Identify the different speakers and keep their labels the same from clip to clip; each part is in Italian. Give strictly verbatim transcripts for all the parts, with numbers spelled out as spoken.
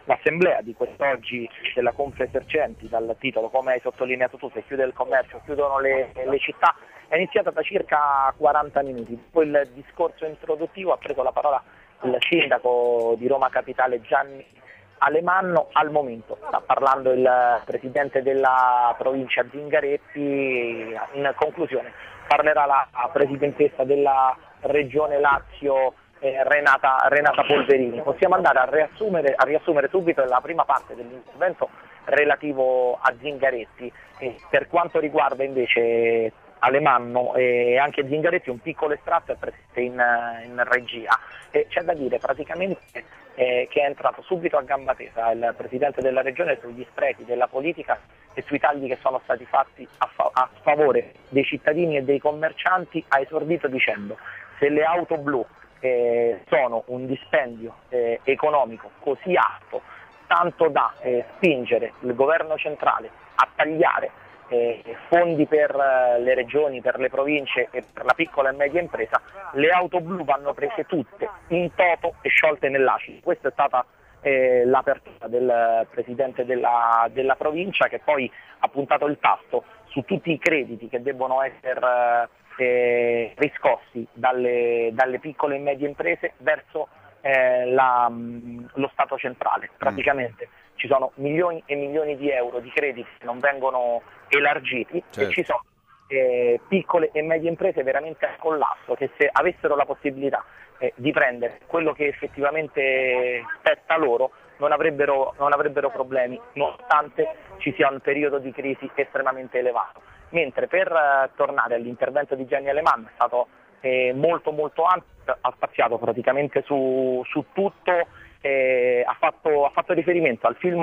Speaker 1: l'assemblea di quest'oggi della Confesercenti, dal titolo, come hai sottolineato tu, se chiude il commercio, chiudono le, le città, è iniziata da circa quaranta minuti. Dopo il discorso introduttivo ha preso la parola il sindaco di Roma Capitale Gianni Alemanno. Al momento sta parlando il presidente della provincia Zingaretti, in conclusione parlerà la presidentessa della regione Lazio eh, Renata, Renata Polverini. Possiamo andare a riassumere, a riassumere subito la prima parte dell'intervento relativo a Zingaretti. E per quanto riguarda invece Alemanno e anche Zingaretti, un piccolo estratto è presente in, in regia, e c'è da dire praticamente eh, che è entrato subito a gamba tesa il presidente della regione sugli sprechi della politica e sui tagli che sono stati fatti a, fa- a sfavore dei cittadini e dei commercianti. Ha esordito dicendo: se le auto blu eh, sono un dispendio eh, economico così alto, tanto da eh, spingere il governo centrale a tagliare Eh, fondi per eh, le regioni, per le province e per la piccola e media impresa, le auto blu vanno prese tutte in toto e sciolte nell'acido. Questa è stata eh, l'apertura del presidente della, della provincia, che poi ha puntato il tasto su tutti i crediti che debbono essere eh, riscossi dalle, dalle piccole e medie imprese verso eh, la, lo Stato centrale. Praticamente ci sono milioni e milioni di euro di crediti che non vengono elargiti, certo. E ci sono eh, piccole e medie imprese veramente a collasso, che se avessero la possibilità eh, di prendere quello che effettivamente spetta loro non avrebbero, non avrebbero problemi, nonostante ci sia un periodo di crisi estremamente elevato. Mentre per eh, tornare all'intervento di Gianni Alemanno, è stato eh, molto molto ampio, ha spaziato praticamente su, su tutto. Eh, ha, fatto, ha fatto riferimento al film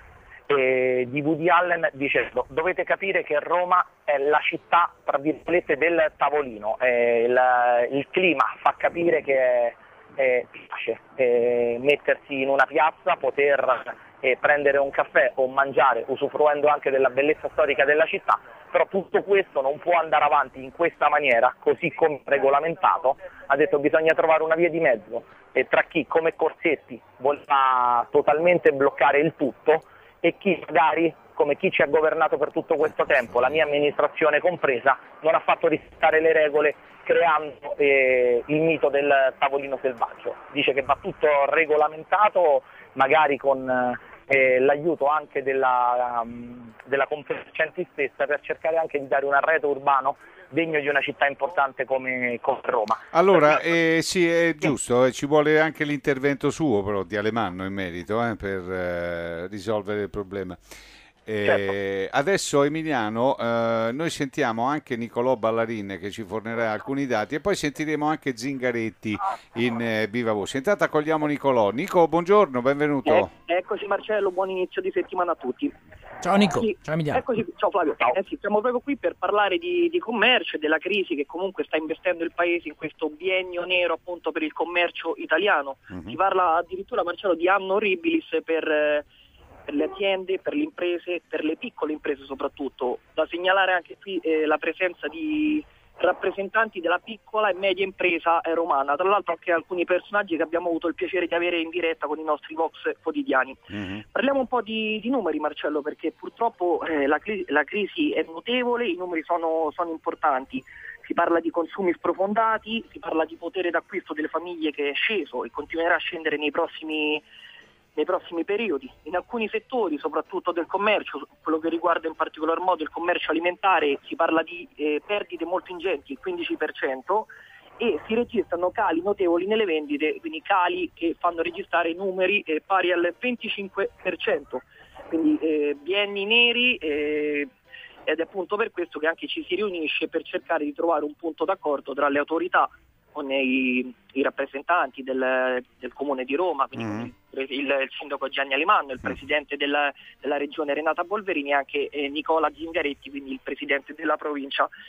Speaker 1: eh, di Woody Allen dicendo: dovete capire che Roma è la città tra virgolette del tavolino, eh, il, il clima fa capire che eh, piace eh, mettersi in una piazza, poter eh, prendere un caffè o mangiare usufruendo anche della bellezza storica della città, però tutto questo non può andare avanti in questa maniera, così come regolamentato. Ha detto: bisogna trovare una via di mezzo e tra chi come Corsetti voleva totalmente bloccare il tutto e chi magari, come chi ci ha governato per tutto questo tempo, la mia amministrazione compresa, non ha fatto rispettare le regole, creando eh, il mito del tavolino selvaggio. Dice che va tutto regolamentato, magari con eh, l'aiuto anche della, um, della Confesercenti stessa, per cercare anche di dare un arredo urbano degno di una città importante come, come Roma.
Speaker 2: Allora, eh, sì, è giusto, eh, ci vuole anche l'intervento suo però di Alemanno in merito eh, per eh, risolvere il problema. Eh, certo. Adesso Emiliano, eh, noi sentiamo anche Nicolò Ballarin che ci fornirà alcuni dati e poi sentiremo anche Zingaretti in eh, viva voce. Intanto accogliamo Nicolò. Nico, buongiorno, benvenuto.
Speaker 3: Eh, eccoci Marcello, buon inizio di settimana a tutti.
Speaker 4: Ciao Nico,
Speaker 3: sì,
Speaker 4: ciao Emiliano.
Speaker 3: Eccoci, ciao Flavio. Ciao. Eh sì, siamo proprio qui per parlare di, di commercio e della crisi che comunque sta investendo il paese in questo biennio nero appunto per il commercio italiano. Uh-huh. Si parla addirittura, Marcello, di anno horribilis per... Eh, per le aziende, per le imprese, per le piccole imprese soprattutto. Da segnalare anche qui eh, la presenza di rappresentanti della piccola e media impresa eh, romana, tra l'altro anche alcuni personaggi che abbiamo avuto il piacere di avere in diretta con i nostri Vox quotidiani. Mm-hmm. Parliamo un po' di, di numeri, Marcello, perché purtroppo eh, la, cri- la crisi è notevole, i numeri sono, sono importanti. Si parla di consumi sprofondati, si parla di potere d'acquisto delle famiglie che è sceso e continuerà a scendere nei prossimi nei prossimi periodi. In alcuni settori, soprattutto del commercio, quello che riguarda in particolar modo il commercio alimentare, si parla di eh, perdite molto ingenti, il quindici per cento, e si registrano cali notevoli nelle vendite, quindi cali che fanno registrare numeri eh, pari al venticinque per cento, quindi eh, bienni neri, eh, ed è appunto per questo che anche ci si riunisce per cercare di trovare un punto d'accordo tra le autorità, con i, i rappresentanti del, del Comune di Roma, quindi mm. il, il, il sindaco Gianni Alemanno, il presidente della, della regione Renata Polverini e anche eh, Nicola Zingaretti, quindi il presidente della provincia.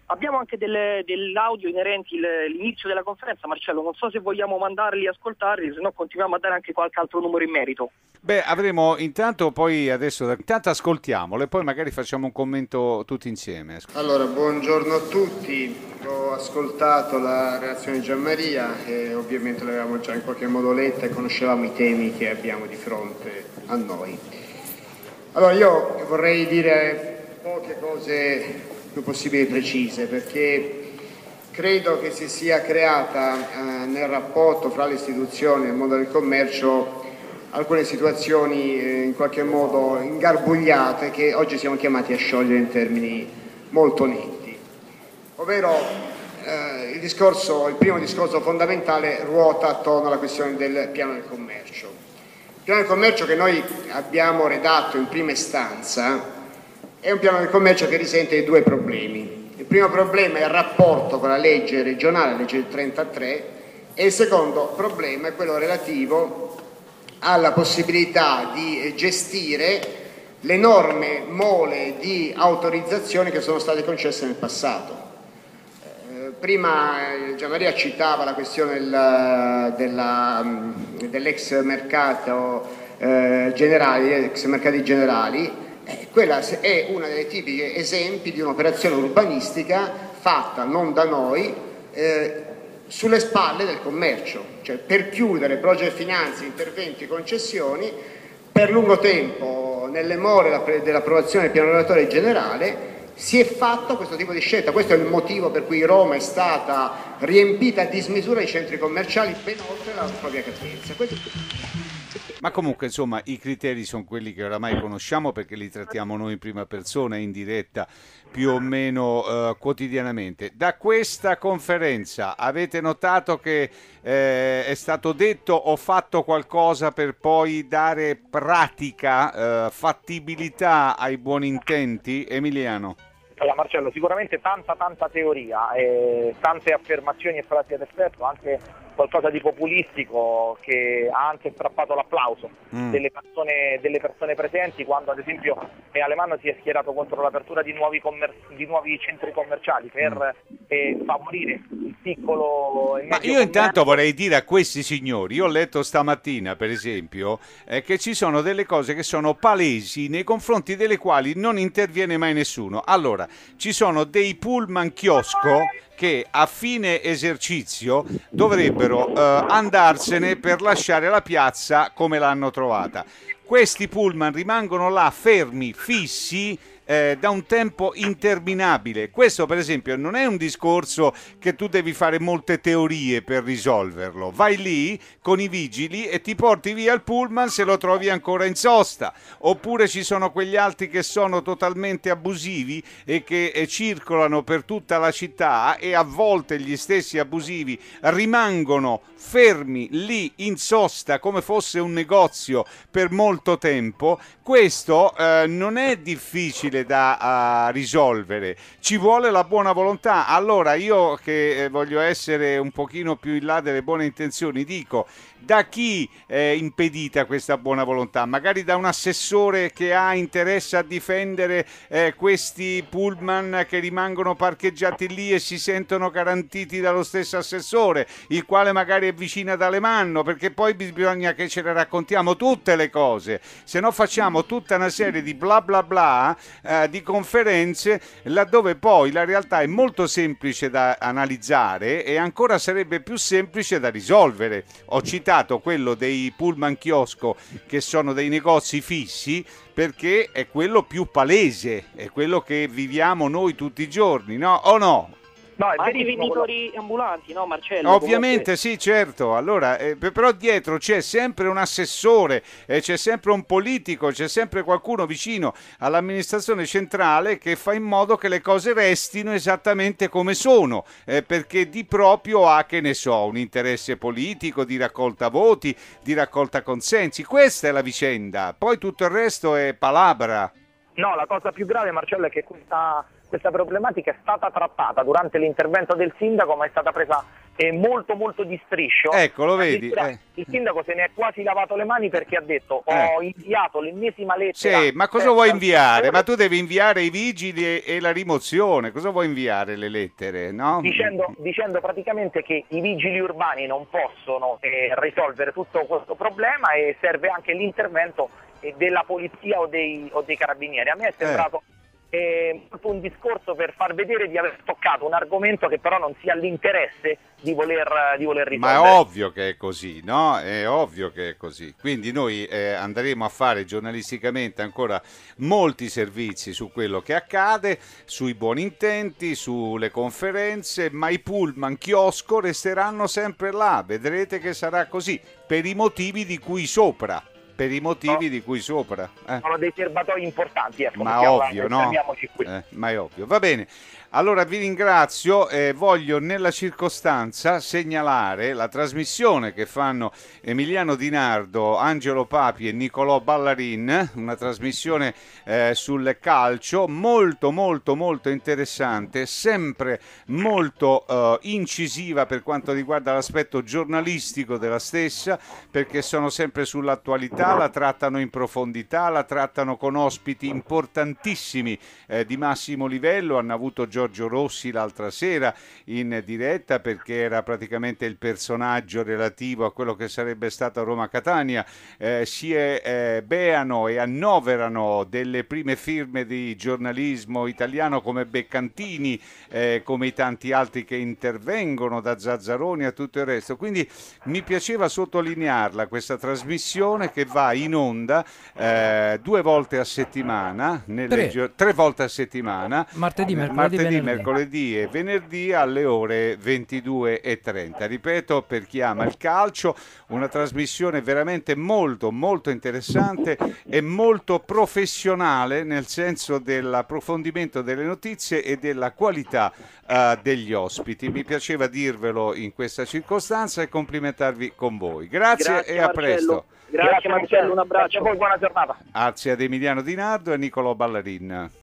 Speaker 3: Abbiamo anche delle, dell'audio inerenti il- l'inizio della conferenza, Marcello, non so se vogliamo mandarli e ascoltarli, se no continuiamo a dare anche qualche altro numero in merito.
Speaker 2: Beh, avremo intanto poi adesso, intanto ascoltiamolo e poi magari facciamo un commento tutti insieme.
Speaker 4: Allora, buongiorno a tutti. Ho ascoltato la relazione di Gianmaria e ovviamente l'avevamo già in qualche modo letta e conoscevamo i temi che abbiamo di fronte a noi. Allora, io vorrei dire poche cose più possibili precise, perché credo che si sia creata eh, nel rapporto fra le istituzioni e il mondo del commercio alcune situazioni eh, in qualche modo ingarbugliate che oggi siamo chiamati a sciogliere in termini molto netti. Ovvero eh, il discorso, il primo discorso fondamentale ruota attorno alla questione del piano del commercio. Il piano del commercio che noi abbiamo redatto in prima istanza è un piano del commercio che risente di due problemi. Il primo problema è il rapporto con la legge regionale, la legge trentatré, e il secondo problema è quello relativo alla possibilità di gestire l'enorme mole di autorizzazioni che sono state concesse nel passato. Eh, prima eh, Gianmaria citava la questione del, della, dell'ex mercato eh, generali, ex mercati generali. Eh, quella è una delle tipiche esempi di un'operazione urbanistica fatta non da noi, eh, sulle spalle del commercio, cioè per chiudere project finance, interventi, concessioni, per lungo tempo, nelle more dell'approvazione del piano regolatore generale, si è fatto questo tipo di scelta. Questo è il motivo per cui Roma è stata riempita a dismisura di centri commerciali ben oltre la propria capienza. Questo...
Speaker 2: Ma comunque, insomma, i criteri sono quelli che oramai conosciamo perché li trattiamo noi in prima persona, in diretta, più o meno eh, quotidianamente. Da questa conferenza avete notato che eh, è stato detto o fatto qualcosa per poi dare pratica, eh, fattibilità ai buoni intenti? Emiliano?
Speaker 1: Allora, Marcello, sicuramente tanta tanta teoria, eh, tante affermazioni e frasi ad effetto, anche qualcosa di populistico che ha anche strappato l'applauso mm. delle, persone, delle persone presenti, quando ad esempio Alemanno si è schierato contro l'apertura di nuovi, commer- di nuovi centri commerciali per mm. eh, favorire il piccolo e medio
Speaker 2: Ma io
Speaker 1: commercio.
Speaker 2: Intanto vorrei dire a questi signori, io ho letto stamattina per esempio eh, che ci sono delle cose che sono palesi nei confronti delle quali non interviene mai nessuno. Allora, ci sono dei pullman chiosco che a fine esercizio dovrebbero eh, andarsene per lasciare la piazza come l'hanno trovata. Questi pullman rimangono là fermi, fissi, eh, da un tempo interminabile. Questo per esempio non è un discorso che tu devi fare molte teorie per risolverlo. Vai lì con i vigili e ti porti via il pullman se lo trovi ancora in sosta. Oppure ci sono quegli altri che sono totalmente abusivi e che eh, circolano per tutta la città, e a volte gli stessi abusivi rimangono fermi lì in sosta come fosse un negozio per molto tempo. Questo eh, non è difficile da uh, risolvere, ci vuole la buona volontà. Allora io che eh, voglio essere un pochino più in là delle buone intenzioni dico: da chi è impedita questa buona volontà? Magari da un assessore che ha interesse a difendere eh, questi pullman che rimangono parcheggiati lì e si sentono garantiti dallo stesso assessore, il quale magari è vicino ad Alemanno, perché poi bisogna che ce le raccontiamo tutte le cose, se no facciamo tutta una serie di bla bla bla eh, di conferenze laddove poi la realtà è molto semplice da analizzare e ancora sarebbe più semplice da risolvere. Ho citato quello dei pullman chiosco che sono dei negozi fissi perché è quello più palese, è quello che viviamo noi tutti i giorni, no? O no?
Speaker 3: No, è anche i venditori ambulanti, no Marcello?
Speaker 2: Ovviamente
Speaker 3: Comunque...
Speaker 2: sì, certo. Allora, eh, però dietro c'è sempre un assessore, eh, c'è sempre un politico, c'è sempre qualcuno vicino all'amministrazione centrale che fa in modo che le cose restino esattamente come sono, eh, perché di proprio ha, che ne so, un interesse politico di raccolta voti, di raccolta consensi. Questa è la vicenda. Poi tutto il resto è palabra.
Speaker 1: No, la cosa più grave, Marcello, è che questa... Questa problematica è stata trattata durante l'intervento del sindaco, ma è stata presa e molto molto di striscio.
Speaker 2: Ecco, lo vedi? Eh.
Speaker 1: Il sindaco se ne è quasi lavato le mani perché ha detto ho
Speaker 2: Eh.
Speaker 1: inviato l'ennesima lettera.
Speaker 2: Sì, ma cosa
Speaker 1: per-
Speaker 2: vuoi inviare? Ma tu devi inviare i vigili e, e la rimozione, cosa vuoi inviare le lettere, no?
Speaker 1: Dicendo, dicendo praticamente che i vigili urbani non possono eh, risolvere tutto questo problema e serve anche l'intervento eh, della polizia o dei, o dei carabinieri. A me è sembrato eh, un discorso per far vedere di aver toccato un argomento che però non sia all'interesse di voler, di voler risolvere.
Speaker 2: Ma è ovvio che è così, no? È ovvio che è così. Quindi noi eh, andremo a fare giornalisticamente ancora molti servizi su quello che accade, sui buoni intenti, sulle conferenze, ma i pullman chiosco resteranno sempre là. Vedrete che sarà così, per i motivi di cui sopra. Per i motivi
Speaker 1: No.
Speaker 2: di cui sopra. Eh.
Speaker 1: Sono dei serbatoi importanti, ecco,
Speaker 2: Ma
Speaker 1: mettiamola-
Speaker 2: ovvio, no?
Speaker 1: fermiamoci qui.
Speaker 2: Eh, ma è ovvio. Va bene. Allora vi ringrazio e voglio nella circostanza segnalare la trasmissione che fanno Emiliano Di Nardo, Angelo Papi e Nicolò Ballarin, una trasmissione eh, sul calcio molto molto molto interessante, sempre molto eh, incisiva per quanto riguarda l'aspetto giornalistico della stessa, perché sono sempre sull'attualità, la trattano in profondità, la trattano con ospiti importantissimi eh, di massimo livello. Hanno avuto Giorgio Rossi l'altra sera in diretta perché era praticamente il personaggio relativo a quello che sarebbe stato Roma-Catania. Eh, si eh, beano e annoverano delle prime firme di giornalismo italiano come Beccantini, eh, come i tanti altri che intervengono, da Zazzaroni a tutto il resto. Quindi mi piaceva sottolinearla questa trasmissione che va in onda eh, due volte a settimana, nelle
Speaker 5: Tre.
Speaker 2: gio- tre volte a settimana,
Speaker 5: Martedì, mercoledì,
Speaker 2: martedì,
Speaker 5: venerdì.
Speaker 2: mercoledì e venerdì alle ore ventidue e trenta. Ripeto, per chi ama il calcio, una trasmissione veramente molto molto interessante e molto professionale nel senso dell'approfondimento delle notizie e della qualità eh, degli ospiti. Mi piaceva dirvelo in questa circostanza e complimentarvi con voi. Grazie,
Speaker 3: Grazie,
Speaker 2: e a
Speaker 3: Marcello.
Speaker 2: presto.
Speaker 3: Grazie Marcello, un abbraccio.
Speaker 1: Grazie a voi, buona giornata.
Speaker 2: Grazie ad Emiliano Di Nardo e a Nicolò Ballarin.